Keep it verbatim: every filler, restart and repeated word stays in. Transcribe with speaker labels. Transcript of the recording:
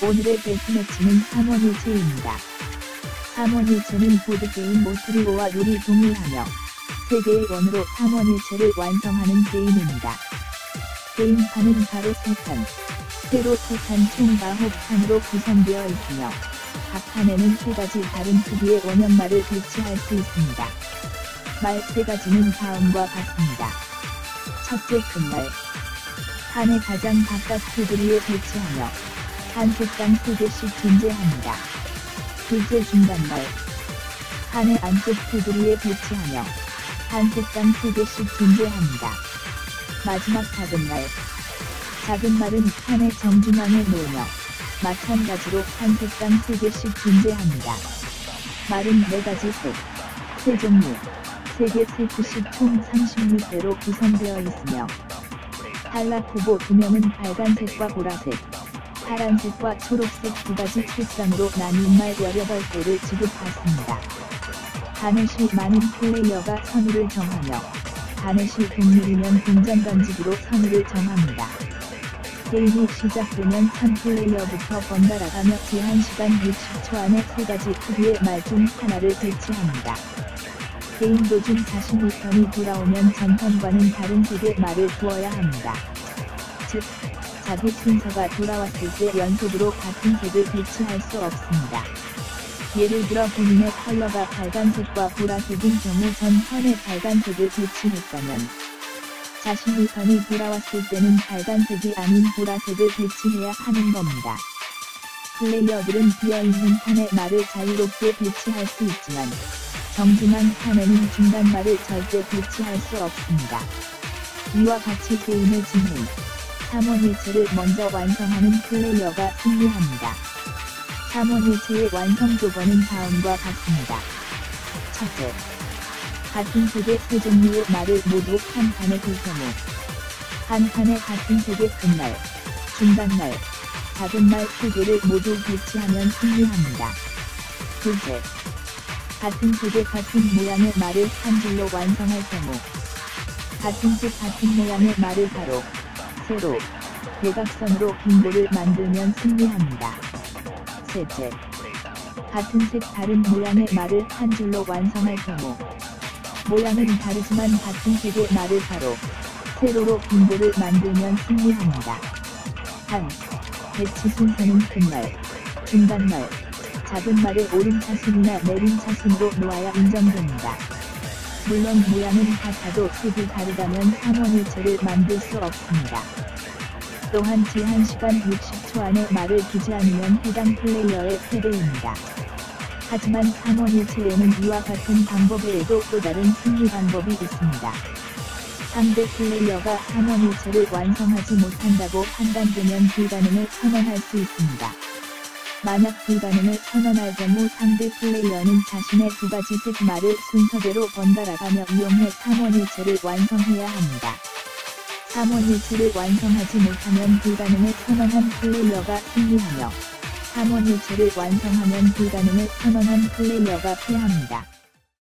Speaker 1: 오늘의 데스매치는 삼원일체입니다. 삼원일체는 보드게임 모트리오와 룰이 동일하며 세 개의 원으로 삼원일체를 완성하는 게임입니다. 게임판은 바로 세 칸, 세로 세 칸 총 아홉 칸으로 구성되어 있으며 각 칸에는 세 가지 다른 크기의 원형말을 배치할 수 있습니다. 말 세 가지는 다음과 같습니다. 첫째 큰말, 칸의 가장 바깥 테두리에 배치하며 한 색당 세 개씩 존재합니다. 둘째 중간말, 칸의 안쪽 테두리에 배치하며 한 색당 세 개씩 존재합니다. 마지막 작은 말, 작은 말은 칸의 정중앙에 놓으며 마찬가지로 한 색당 세 개씩 존재합니다. 말은 네 가지 색, 세 종류, 세 개 세트씩 총 삼십육 개로 구성되어 있으며 탈락 후보 두 명은 빨간색과 보라색, 파란색과 초록색 두 가지 색상으로 나뉜 말 열여덟 개를 지급받습니다. 가넷이 많은 플레이어가 선우를 정하며 가넷이 동률이면 동전 던지기로 선우를 정합니다. 게임이 시작되면 삼 플레이어부터 번갈아가며 제한시간 육십 초 안에 세 가지 크기의 말 중 하나를 배치합니다. 게임 도중 자신의 편이 돌아오면 전편과는 다른 색의 말을 주어야 합니다. 즉, 자기 순서가 돌아왔을 때 연속으로 같은 색을 배치할 수 없습니다. 예를 들어 본인의 컬러가 빨간색과 보라색인 경우 전 턴에 빨간색을 배치했다면 자신의 턴이 돌아왔을 때는 빨간색이 아닌 보라색을 배치해야 하는 겁니다. 플레이어들은 비어있는 칸에 말을 자유롭게 배치할 수 있지만 정중앙 칸에는 중간 말을 절대 배치할 수 없습니다. 이와 같이 게임의 진행, 삼원일체를 먼저 완성하는 플레이어가 승리합니다. 삼원일체의 완성 조건은 다음과 같습니다. 첫째, 같은 색의 세 종류의 말을 모두 한 칸에 둘 경우 한 칸에 같은 색의 큰말, 중간말, 작은 말 세 개를 모두 배치하면 승리합니다. 둘째, 같은 색의 같은 모양의 말을 한 줄로 완성할 경우 같은 색 같은 모양의 말을 가로, 세로, 대각선으로 빈도를 만들면 승리합니다. 셋째, 같은 색 다른 모양의 말을 한 줄로 완성할 경우 모양은 다르지만 같은 색의 말을 가로, 세로로 빈도를 만들면 승리합니다. 단, 배치 순서는 큰말, 중간말, 작은 말을 오름차순이나 내림차순으로 놓아야 인정됩니다. 물론 모양은 같아도 색이 다르다면 삼원일체를 만들 수 없습니다. 또한 제한시간 육십 초 안에 말을 주지 않으면 해당 플레이어의 패배입니다. 하지만 삼원일체에는 이와 같은 방법 외에도 또 다른 승리 방법이 있습니다. 상대 플레이어가 삼원일체를 완성하지 못한다고 판단되면 불가능을 선언할 수 있습니다. 만약 불가능을 선언할 경우 상대 플레이어는 자신의 두 가지 색 말을 순서대로 번갈아가며 이용해 삼원일체를 완성해야 합니다. 삼원일체를 완성하지 못하면 불가능을 선언한 플레이어가 승리하며 삼원일체를 완성하면 불가능을 선언한 플레이어가 패합니다.